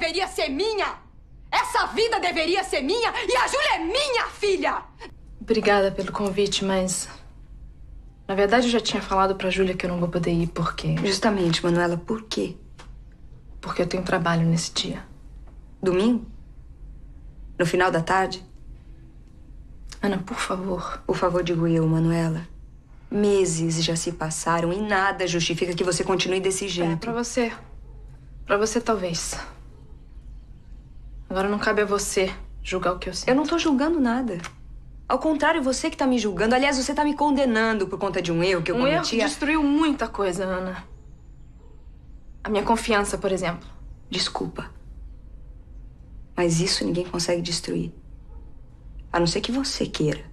deveria ser minha! Essa vida deveria ser minha e a Júlia é minha filha! Obrigada pelo convite, mas... Na verdade, eu já tinha falado pra Júlia que eu não vou poder ir porque... Justamente, Manuela, por quê? Porque eu tenho trabalho nesse dia. Domingo? No final da tarde? Ana, por favor. Por favor, digo eu, Manuela. Meses já se passaram e nada justifica que você continue desse jeito. Pra você. Pra você, talvez. Agora não cabe a você julgar o que eu sinto. Eu não tô julgando nada. Ao contrário, você que tá me julgando. Aliás, você tá me condenando por conta de um erro que eu cometi. Um erro que destruiu muita coisa, Ana. A minha confiança, por exemplo. Desculpa. Mas isso ninguém consegue destruir. A não ser que você queira.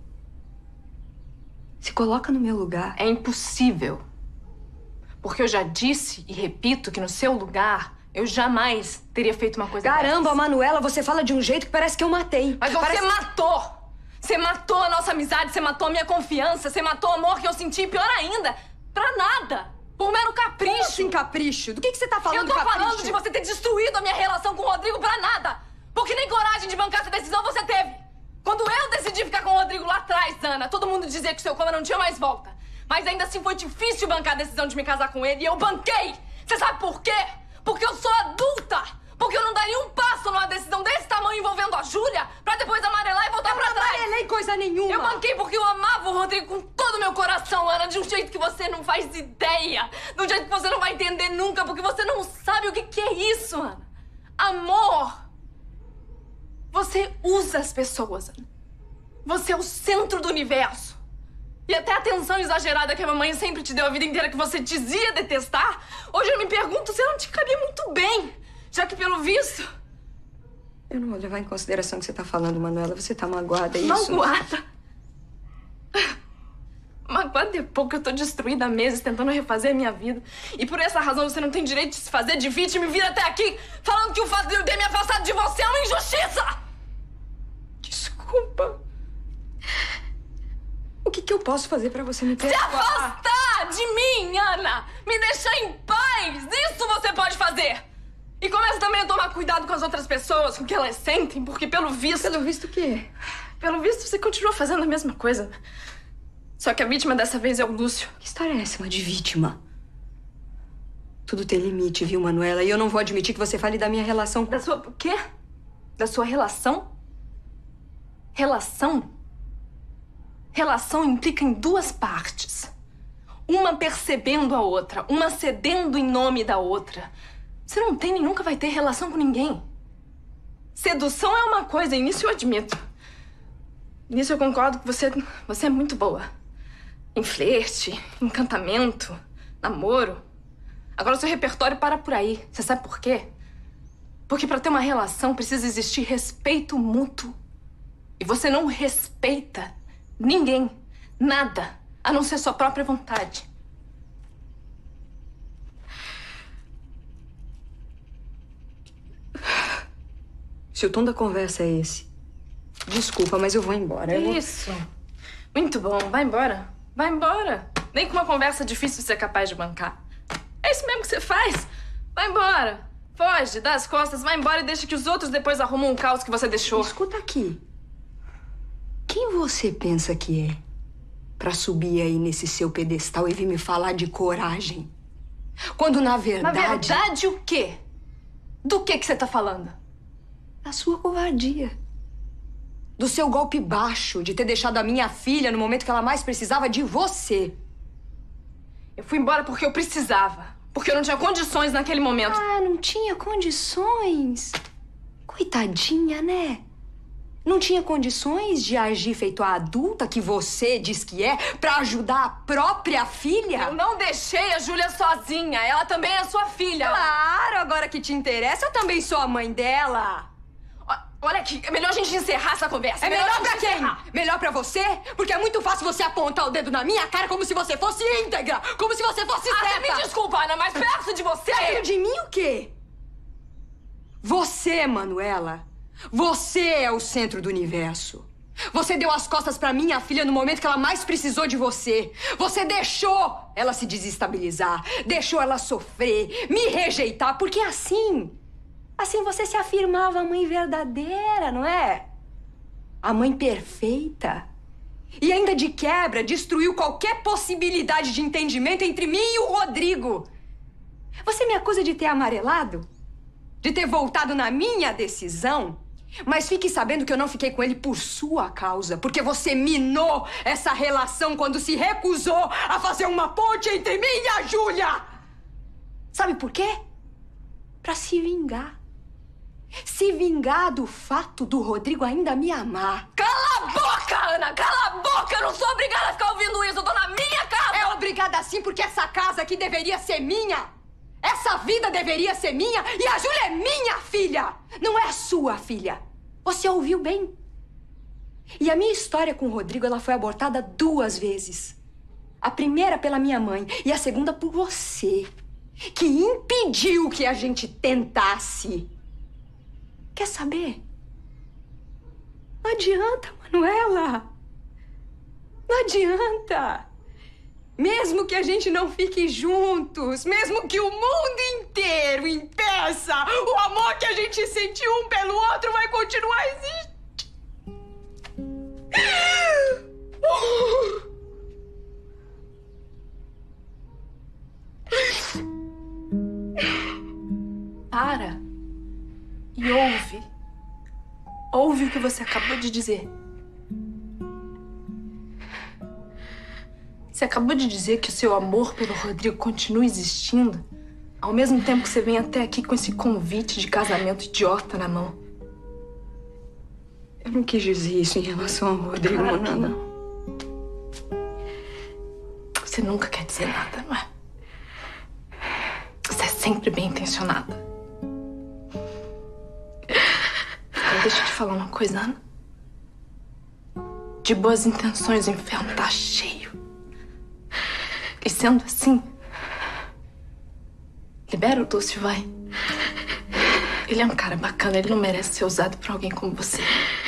Se coloca no meu lugar. É impossível. Porque eu já disse e repito que no seu lugar eu jamais teria feito uma coisa Caramba, dessas. Manuela, você fala de um jeito que parece que eu matei. Mas você matou! Você matou a nossa amizade, você matou a minha confiança, você matou o amor que eu senti, pior ainda, pra nada. Por mero capricho. Como assim, capricho? Do que você tá falando, Eu tô capricho? falando de você ter destruído a minha relação com o Rodrigo pra nada. Porque nem coragem de bancar essa decisão você teve. Quando eu decidi ficar com o Rodrigo lá atrás, Ana, todo mundo dizia que o seu coma não tinha mais volta. Mas ainda assim foi difícil bancar a decisão de me casar com ele e eu banquei. Você sabe por quê? Porque eu sou adulta. Porque eu não daria um passo numa decisão desse tamanho envolvendo a Júlia pra depois amarelar e voltar pra trás. Eu não amarelei coisa nenhuma. Eu banquei porque eu amava o Rodrigo com todo o meu coração, Ana, de um jeito que você não faz ideia. De um jeito que você não vai entender nunca, porque você não sabe o que é isso, Ana. Amor. Você usa as pessoas, Ana. Você é o centro do universo. E até a atenção exagerada que a mamãe sempre te deu a vida inteira que você dizia detestar, hoje eu me pergunto se ela não te cabia muito bem. Já que, pelo visto... Eu não vou levar em consideração o que você tá falando, Manuela. Você tá magoada, é isso? Magoada? Magoada depois que eu tô destruída há meses tentando refazer a minha vida. E por essa razão você não tem direito de se fazer de vítima e vir até aqui falando que o fato de eu ter me afastado de você é uma injustiça! Desculpa. O que eu posso fazer pra você me Se perdoar? afastar de mim, Ana! Me deixar em paz! Isso você pode fazer! E começa também a tomar cuidado com as outras pessoas, com o que elas sentem, porque pelo visto... Pelo visto o quê? Pelo visto você continua fazendo a mesma coisa. Só que a vítima dessa vez é o Lúcio. Que história é essa, uma de vítima? Tudo tem limite, viu, Manuela? E eu não vou admitir que você fale da minha relação com... Da sua... O quê? Da sua relação? Relação? Relação implica em duas partes. Uma percebendo a outra, uma cedendo em nome da outra. Você não tem nem nunca vai ter relação com ninguém. Sedução é uma coisa, e nisso eu admito. Nisso eu concordo que você é muito boa. Em flerte, encantamento, namoro. Agora o seu repertório para por aí. Você sabe por quê? Porque para ter uma relação precisa existir respeito mútuo. E você não respeita ninguém, nada, a não ser sua própria vontade. Se o tom da conversa é esse, desculpa, mas eu vou embora. Isso. Muito bom. Vai embora. Vai embora. Nem com uma conversa difícil você é capaz de bancar. É isso mesmo que você faz. Vai embora. Foge, dá as costas, vai embora e deixa que os outros depois arrumam um caos que você deixou. Escuta aqui. Quem você pensa que é pra subir aí nesse seu pedestal e vir me falar de coragem? Quando, na verdade... Na verdade, o quê? Do que você tá falando? Da sua covardia. Do seu golpe baixo de ter deixado a minha filha no momento que ela mais precisava de você. Eu fui embora porque eu precisava. Porque eu não tinha condições naquele momento. Ah, não tinha condições? Coitadinha, né? Não tinha condições de agir feito a adulta que você diz que é pra ajudar a própria filha? Eu não deixei a Júlia sozinha. Ela também é sua filha. Claro, agora que te interessa, eu também sou a mãe dela. Olha aqui, é melhor a gente encerrar essa conversa. É melhor pra quem? Melhor pra você? Porque é muito fácil você apontar o dedo na minha cara como se você fosse íntegra. Como se você fosse certa. Você me desculpa, Ana, mas perto de você... Perto de mim o quê? Você, Manuela, você é o centro do universo. Você deu as costas pra minha filha no momento que ela mais precisou de você. Você deixou ela se desestabilizar, deixou ela sofrer, me rejeitar, porque assim... Assim você se afirmava a mãe verdadeira, não é? A mãe perfeita. E ainda de quebra, destruiu qualquer possibilidade de entendimento entre mim e o Rodrigo. Você me acusa de ter amarelado? De ter voltado na minha decisão? Mas fique sabendo que eu não fiquei com ele por sua causa, porque você minou essa relação quando se recusou a fazer uma ponte entre mim e a Júlia. Sabe por quê? Pra se vingar. Se vingar do fato do Rodrigo ainda me amar. Cala a boca, Ana! Cala a boca! Eu não sou obrigada a ficar ouvindo isso! Eu tô na minha casa! É obrigada sim, porque essa casa aqui deveria ser minha! Essa vida deveria ser minha e a Júlia é minha filha! Não é sua filha! Você ouviu bem? E a minha história com o Rodrigo, ela foi abortada 2 vezes. A primeira pela minha mãe e a segunda por você, que impediu que a gente tentasse. Quer saber? Não adianta, Manuela. Não adianta. Mesmo que a gente não fique juntos, mesmo que o mundo inteiro impeça, o amor que a gente sentiu um pelo outro vai continuar existindo. Para e ouve. Ouve o que você acabou de dizer. Você acabou de dizer que o seu amor pelo Rodrigo continua existindo, ao mesmo tempo que você vem até aqui com esse convite de casamento idiota na mão. Eu não quis dizer isso em relação ao Rodrigo, Claro que Nana. não. Você nunca quer dizer nada, não é? Você é sempre bem intencionada. Então deixa eu te falar uma coisa, Ana. De boas intenções o inferno tá cheio. E sendo assim, libera o Lúcio, vai. Ele é um cara bacana, ele não merece ser usado por alguém como você.